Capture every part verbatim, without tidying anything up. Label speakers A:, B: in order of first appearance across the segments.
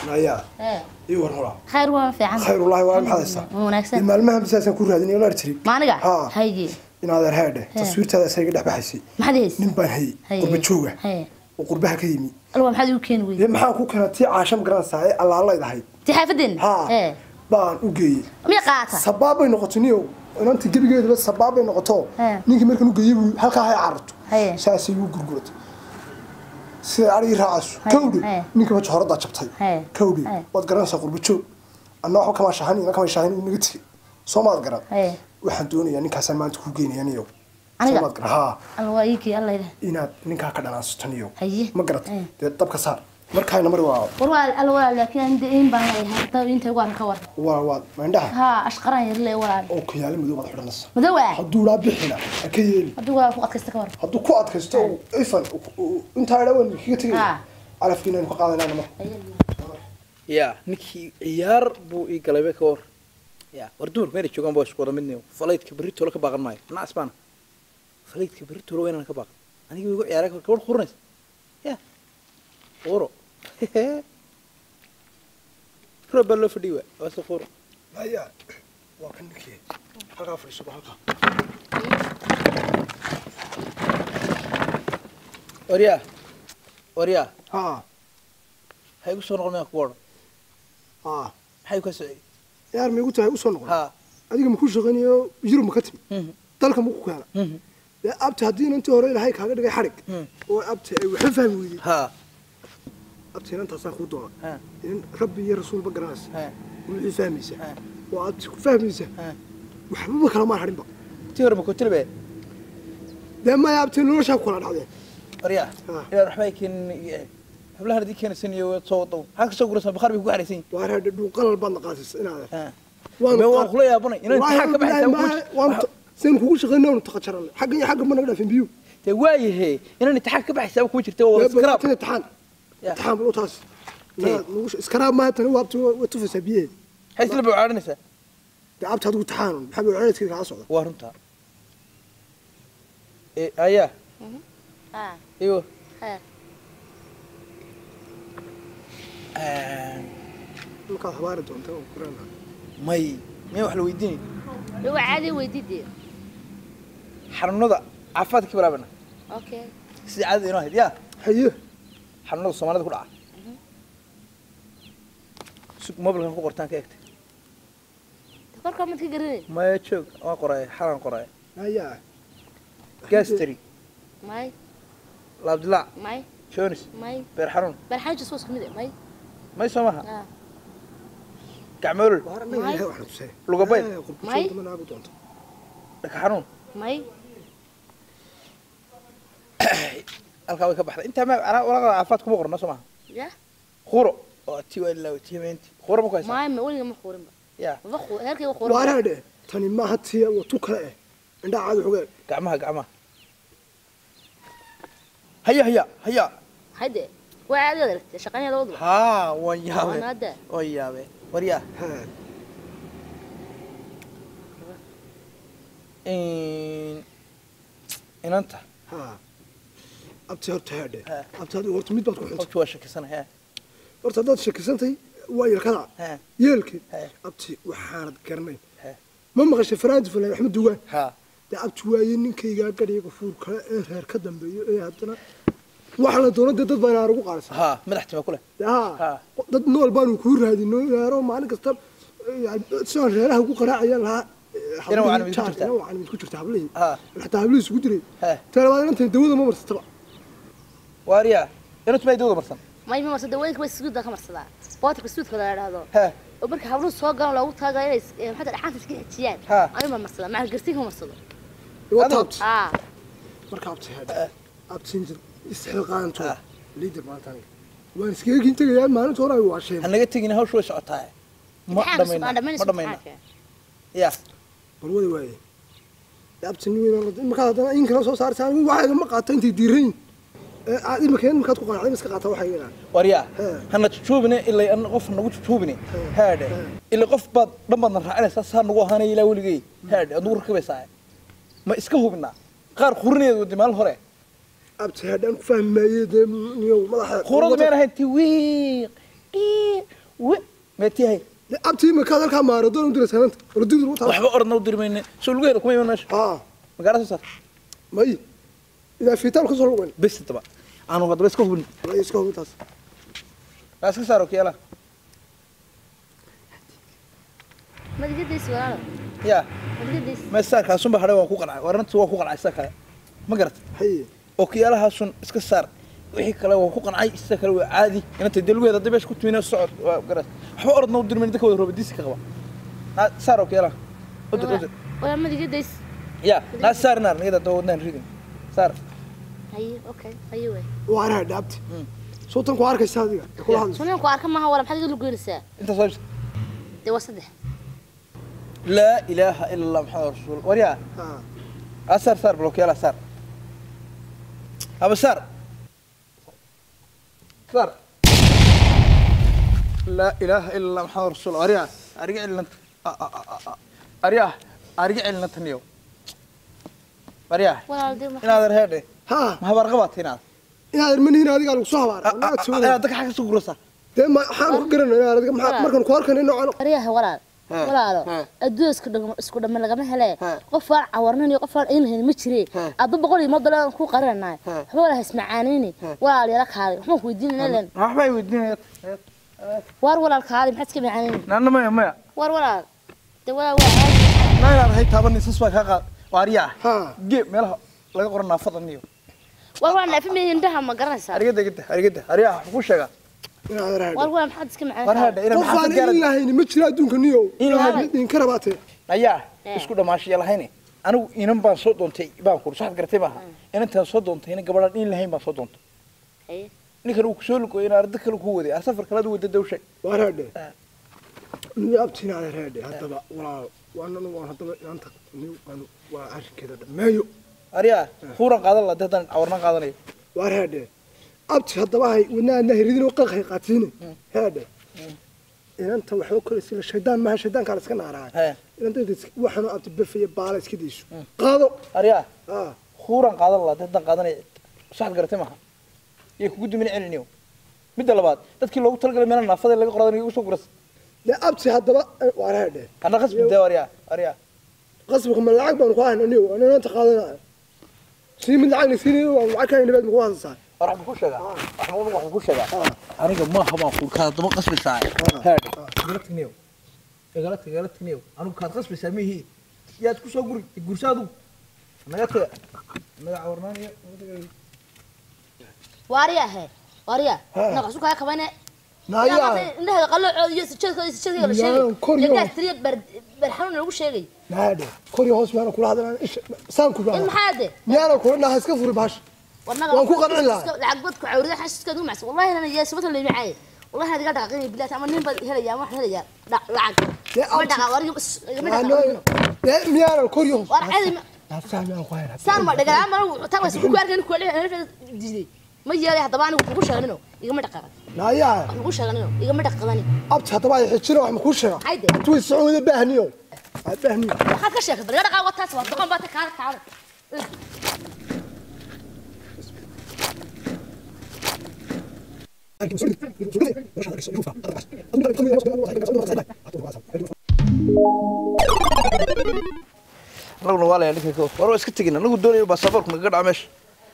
A: maya ii war hora
B: khayr waa fiican
A: khayr wallahi waa maxaysa
B: wanaagsan
A: maalmaha bisaasan ku raadinay la tiri
B: maaniga haygi
A: inaad arhaade taswiirtada sayga dhaxbaxaysi
B: maxad haysi
A: nin baan hay qurba jooga oo qurbaha ka yimi
B: alwa maxad u keen weey
A: maxaan ku keenay caasham garansay allah la idahay
B: ti xaafadin
A: ee baan u geeyay
B: mi qaata
A: sababay noqotiniyo inanti gabigeedaba sababay noqoto ninkii markan u geeyay halka hay carto saasi uu gurgurtay sida ari raacasu kawdi ninka waxa horada jabtay kawdi wad garanaysaa qurba joog anna waxa kama shahan ina kama shahan inaga tii Soomaad garan waxaan doonayaa ninkaas maanta ku geenayaniyo Soomaad garan ha
B: alwaayiki Allah ila
A: inaad ninka ka dhalaastaniyo ma garat dee dabka saar markaayna mar waa
B: war waa alwaa laakiin in baan ay harta inta ugu arka war
A: waa waa maandhaha
B: ha ashqaran yar leey walaal
A: oo kiyaale madow wada xidhanaysa
B: madow
A: haduu la bixina ka yeeli
B: haduu waa ku adkaysta ka war
A: haduu ku adkaysto ifan inta ay dhawan kiga tagay alafkiina ku qaadanayna mar
C: ya niki ciyaar buu ii galay ka war ya war dumar meel joogan boo isku wada midnimo falaydka berito la ka baaqan maayo ana asbana falaydka berito la weynana ka baaqan aniga igu ciyaaray ka war qurnays ya ورو رب الله فديوا واسقور
A: هيا وكنك حقا في الصباح
C: وريا وريا
A: ها
C: هاي وسو نقول ما كور
A: ها
C: هاي كسعي
A: يار ما قلت هاي وسو نقول
C: ها
A: adiga ma ku shaqeeyo yiro ma ka timi dalka ma ku kala ya abta hadii inta hore ilaahay kaaga dhigay xarig oo abta ay wax fahmi weeyay
C: ha
A: abta inta saan ku doona in rabbi iyo rasuul ba garanas ha wixii fahmaysa oo aad ku fahmaysa waxba kala ma harin ba
C: tiir ma ku tilbay
A: dama ya abta nolosha kula dhacday
C: وريا ila raxmay kin hablaha hadii keen saniyo soo wado ha ka soo gursan bakharbi ku xariisin
A: waa raad dhul qalal baan qaasas inaad
C: waan waan khulay abunay inaan taxak ka baxay
A: waan seen kugu shaqeynaa taqajaran xagga iyo xagga ma naga dhaafin biyo
C: te waayahay inaan taxak ka baxay sabab ku jirtay waa scrap
A: taxan taxan loo taas nuush scrap ma tan waabtu watufasa biyo
C: hay isla baacaanaysa
A: daabta hadu taxan maxaa baacaanaysa ka socda
C: waa runta ee aya
B: ah
C: iyo
B: ha
C: آه
A: marka habaar doonto oo quraana
C: may may wax la weydiin
B: loo caadi weydiidii
C: xarunada caafimaadka bilaabana
B: okay
C: si caadi inoo hayd ya
A: haye
C: xarunada Soomaalida ku dhaca suuq mobilkan ku qortaan ka egtay
B: korka ma tigarin
C: may joog waa qoray xaran qoray
A: haya
C: gastri
B: may
C: labdila
B: may
C: jonis
B: may
C: beer xarun
B: beer xaaj soo isku mid may
C: may samaha gacmool lugabay
B: may
C: dhaka xarun
B: may
C: alka way ka baxday inta ma walaqa caafimaad kuma qorno samaha
B: ya
C: khuro oo tii waa la tiimeenti khuro ma kaysa
B: may ma waliga ma khurin ba
C: ya
B: ma khuro heerkay khuro
A: waaraade tani ma hatiya oo tu kale inda caad xogaa
C: gacmaha gacmaha هيا هيا هيا
B: هيدا وعاد هذا شقني لو
C: ها وياوي
B: ونادا
C: وياوي وريا
A: ها
C: إن إن أنت
A: ها أبتي هرت هذا أبتي هذا ورت ميت بتكون حنت
C: أبتي وش كسنة ها
A: ورت هذا شك سنتي وايل كذا
C: ها
A: يلك أبتي وحارد كرني ما مغش فرانس ولا أحمد دوان
C: ها
A: da abtuwaayeen ninkayga gariga fuurka ee reer ka dambeeyo ee hadana waxa la doono dad baan aar ugu qaarsan
C: ha madaxtima kule
A: ha dad nool baan ku raadino yaaro maalin kasta soo reeraha ugu qaraacayaan laha
C: ina waan mid ku jirta
A: ina waan mid ku jirta hablihi
C: ha
A: xataa hablihi isku diray talabaad inta dawada ma marsataba
C: wariya inuu tumay dawada marsan
B: may ma marsada dawada kuma isku ka marsada bootka isku ka raado
C: ha
B: oo marka habluhu soo galan loogu taagay inay xataa dhaxanta iska xijiyaan ay ma marsada ma garsiga marsada
A: وطبت
B: اه
A: مركبت هذا ابتنجر استحقانته ليدر مالتاني وان سكيغ انت يا مالنت هوراي واشين
C: anaga tagina hawsh way socotaa ma dhamayna ma dhamayna ya
A: balwada way abtini weyn marka hadana in kala soo saartaan waxa ma qaata intii diirin ee aad imkeen markaad ku qanacday iska qaata waxa yeelan
C: wariya hana joobine ilaa an qof nagu joobine haade ilaa qof bad dhammaan raacinaysa saa nagu ahaanay ilaa waligay haade adu rakbaysaa ma iska hubina qaar qurneedu dimaal hore
A: abti hadaan ku fahmayay niyo madaxa
C: qurada meerahay tiwiiq و متي هي
A: abti ma ka dalka maaradoon u diray sananta wala diidu u tahay
C: waxba orna u dirmayne soo lugeeda kuma iman meesha
A: ها
C: ma gaaraysa sar
A: may ida fiitaan ku soo lugeyn
C: bes taba aanu qadba iska hubin
A: way iska hubintaas
C: iska saaro kiyala
B: ma digadiis walaalo
C: ya
B: ma digadiis
C: ma saarka sunba hadhay waa ku qancay waranta waa ku qancay saarka ma garat
A: hay
C: oo kiyalaha sun iska saar wixii kale waa ku qancay iska kale waa caadi inta dalweeda dib isku tuminay socod waa garas waxba ordna u dirmay dadka wada roobadiisa ka qaba na saaro kiyala udur udur
B: wala ma digadiis
C: ya na saarna nigada doodnaan ridin saar
B: hay okay hay way
A: waana dhaabti sootan ku arkaysa adiga kula hadlo
B: sunan ku arka maaha wala maxaad igu lugeynaysaa
C: inta soo
B: de wasadex
C: لا إله إلا الله محمد رسول الله وريا أسر سر بلوك يلا سر أبو سر سر لا إله إلا الله محمد رسول الله وريا أرجع لنا أريا أرجع لنا تنيو وريا
B: walaal de ma
C: هنا هذا هذا
A: ها
C: ما هو برغبات هنا
A: ina ar mani adiga lagu soo habaar
C: أنا أدك حاجة سكروسة
A: de ma xaan ku garanay adiga markan ku arkan inuu aan
B: ariyaha walaal walaalo adduun isku dhagmo isku dhaman lagama hele qof aan cawarnan iyo qof aan in lahayn ma jiree addu boqol iyo modolan ku qaranay waxba wala ismacaanini walaal yara kaalay waxaan ku weydiinayna leen
C: waxba weydiinaya
B: war walaal kaalay maxaad iska macaanini
C: nana ma ma
B: war walaal de walaal waa caadi
C: ما يعرف هي تابني سسوا كذا واريا
A: ها
C: جيب ملها laga qoran naafada niyo
B: war waa naafimay indhaha ma garanaysaa
C: arigada gida arigada ariya ku sheega
A: ina adeer
B: war waa maxaad iska macaanini
C: war hada ina maxaa
A: qofaan ilaahay ma jira adduunka niyo
C: Ilaahay.
A: in ka rabaatay
C: ayaa isku dhamaashiya lahayn anigu inan baan soo doontay baan ku sax gartay baa inantaa soo doontay in gabadhan in lahayn baan soo doontay
B: hay
C: ninkan uu ku soo lugo in arda kale ku waday safar kala wada dawshay
A: waan hadhe ni abtina adeer hadhe hadaba walaa waan waan hadaba inta ni waan waa arkeeda dhameeyo
C: ariya fuuran qaadan la dadan awarna qaadanayo
A: waan hadhe abti hadaba hay wana nahridin oo qaqay qaatine hadhe inta waxoo kale sida shaydaan ma shaydaan kala iska naaraa inta waxaan abti bafiya baala iska diiso qaado
C: ariya
A: ah
C: fuuran qaadan la dadan qaadanayo sax gartay ma iyo ku gudmin celiniyo mid labaad dadkii loogu talagalay meelaha naafada laga qoradanayo ugu soo guras
A: la abti hadaba waan hadhe
C: ana qasbi daa ariya ariya
A: qasbiga ma lacag baan ku haynaa ana inta qaadanaa si mid lacag nisiin waan lacag ka inabad ku haystaa
C: راح بكون شجع راح مو راح بكون شجع أنا قبل ما هبا أقول كذا طبق قصب ساعة هذا قلت نيو قلت قلت نيو أنا كذا قصب سامي هي يا تكون سو قري يقول سادو أنا قلت أنا عورناني
B: wariyaha wariya naqasu ka kabane
A: نايا
B: indhaha qallo coodiyo sijadka sijadka la sheegay inta tiriya bar barxan lagu sheegay
A: نادي كوري هوس ما أنا كل هذا إيش سام كل
B: in
A: هذا
B: maxaade
A: يا أنا كل ناس كفر باش
B: warnaga
A: waan ku qancin lahaa
B: lacag bad ku cawrida xaskiska duu macsan wallahi ana yaa sabata leeyahay macay wallahi hadiga dhaqaqin bilaat ama nin bad helaya wax helaya lacag ma dhaqa wariyo ma dhaqa
A: يا ميا أنا كوري هوس
B: war cadi
A: لا سام أنا قايل
B: saan ma dhaga ama tan way ku arkan ku leeyahay diiday ma yeelay hadaba anigu kugu sheeganino igama dhaqaqan
A: نايا
B: kugu sheeganino igama dhaqaqani
A: أبت هذا ما يحكينا وح مكوشة
B: hayde
A: توي السعودية بهنيو بهنيو
B: waxaad ka sheegtay bariga dhaqa wataas waa doqon baad ka taada
C: لو نوال يا لك كوف ورا اسكت تجينا لو دوني باسبورك ما قدع مش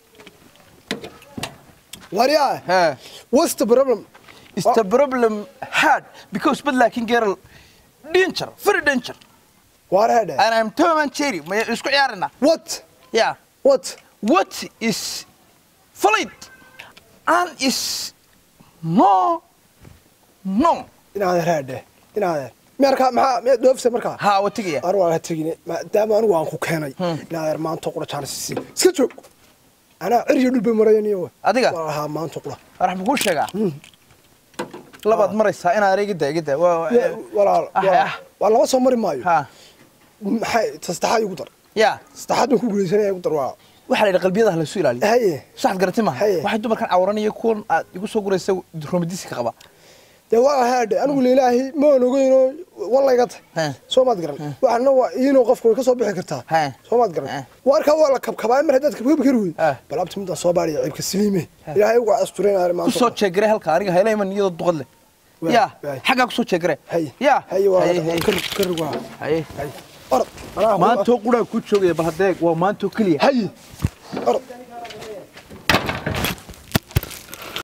A: وريا
C: ها
A: what's the problem
C: is the problem hard because but like in girl danger very danger
A: what هذا
C: and I'm Tom and Cherry ما اسكو عيارنا
A: what
C: yeah
A: what
C: what is flight and is no no
A: إن هذا هذا إن هذا مركا مع دوفس مركا
C: ها وتجي
A: أروح هتجيني ما دام أنا وأنكو كهني لا ما أنتقل كان سيسي سكتوا أنا أرجع بالمريني هو
C: أديك
A: والله ما أنتقله
C: راح بقول شجع لبعض مريس أنا أري جدا جدا
A: ولا والله وصل مري مايو
C: ها
A: حي تستحي يقدر
C: يا
A: استحي نكون كل سنة يقدر واو
C: waxa la qalbiyada la soo ilaaliyo
A: هاي
C: sax garatay ma waxa dumarkan awranayo kuwan aad igu soo guraysa romadiisi ka qaba
A: de waa hada anigu leeyahay ma oogayno wallahi gad soo maad garan waxna waa inuu qofku ka soo bixi kartaa soo maad garan warka waa la kabkabay mar hadda kabkab kari bal abtimida soo baariyo ciibka siliime ilaahay ugu astureenaa maanta
C: soo jeegray halka aniga helayman iyada duqad leh يا حقك كسو جيغري يا
A: هي waa kar kar waa
C: هي
A: orod
C: ما انتو قرا ku joogay bal hadeeg waa maanto kaliya
A: هي orod